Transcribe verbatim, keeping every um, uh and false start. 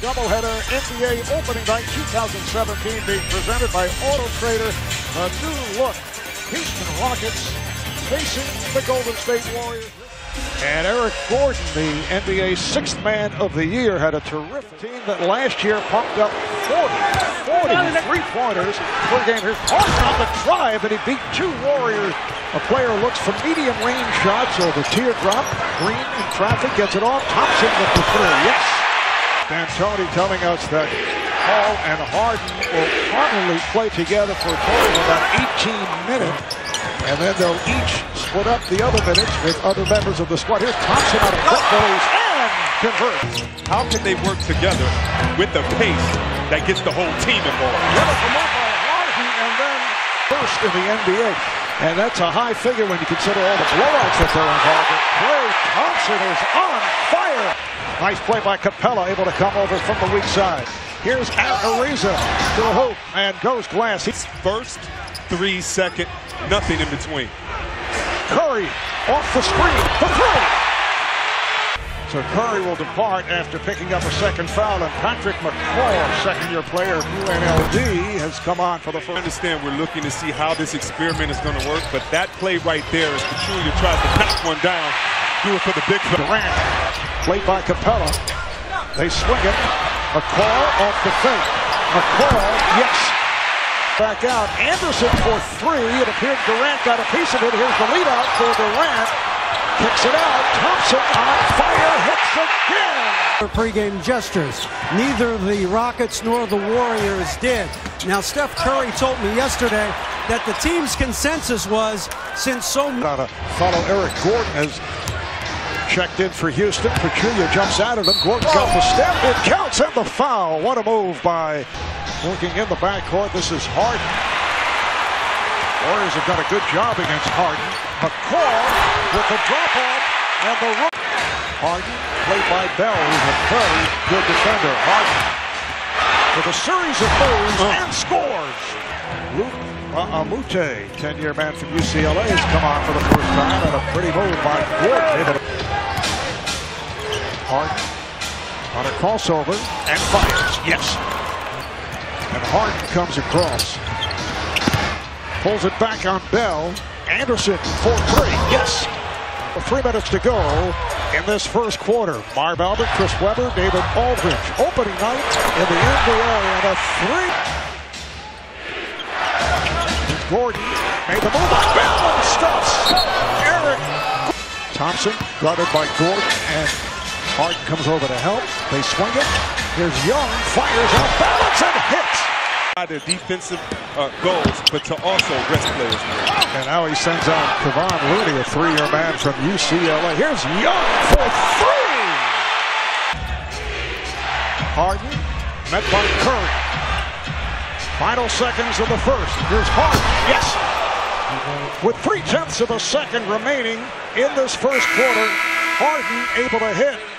doubleheader N B A opening night two thousand seventeen being presented by Auto Trader. A new look. Houston Rockets facing the Golden State Warriors. And Eric Gordon, the N B A sixth man of the year, had a terrific team that last year pumped up forty, forty three-pointers per game. Here's Harden on the drive, and he beat two Warriors. A player looks for medium range shots, so the teardrop, Green in traffic, gets it off. Thompson with the three, yes. D'Antoni telling us that Hall and Harden will probably play together for a total of about eighteen minutes. And then they'll each split up the other minutes with other members of the squad. Here's Thompson out of quick volleys and converts. How can they work together with the pace that gets the whole team involved? Never come up by Harden and then first in the N B A. And that's a high figure when you consider all the blowouts that they're involved in. Klay Thompson is on fire. Nice play by Capella, able to come over from the weak side. Here's Ariza to the hoop and goes glass. He's first, three second, nothing in between. Curry off the screen for three. So Curry will depart after picking up a second foul, and Patrick McCaw, second-year player of U N L V, has come on for the first. I understand we're looking to see how this experiment is going to work, but that play right there is Pachulia tries to knock one down, do it for the big Durant, played by Capella. They swing it. McCaw off the fake. McCaw, yes. Back out. Anderson for three. It appeared Durant got a piece of it. Here's the lead out for Durant. Kicks it out. Thompson on fire. Hits again. Pre-game gestures. Neither the Rockets nor the Warriors did. Now, Steph Curry told me yesterday that the team's consensus was, since so many... Follow Eric Gordon has checked in for Houston. Pachulia jumps out of him. Gordon got the step. It counts, and the foul. What a move by working in the backcourt. This is Harden. Warriors have done a good job against Harden. McCaw with the drop-off and the rook. Harden played by Bell, who's a very good defender. Harden with a series of moves oh. and scores. Luke Amute, ten-year man from U C L A, has come on for the first time, and a pretty move by Gordon. Harden on a crossover and fires. Yes. And Harden comes across. Pulls it back on Bell. Anderson for three. Yes. Three minutes to go in this first quarter. Marv Albert, Chris Webber, David Aldridge. Opening night in the N B A, and a three. Gordon made the move on Bell and stuffs Eric. Thompson guarded by Gordon, and Harden comes over to help. They swing it. Here's Young, fires off balance and hits. Their defensive uh, goals, but to also rest players. And now he sends out Kevon Looney, a three-year man from U C L A. Here's Young for three. Harden met by Curry. Final seconds of the first. Here's Harden. Yes. With three-tenths of a second remaining in this first quarter, Harden able to hit.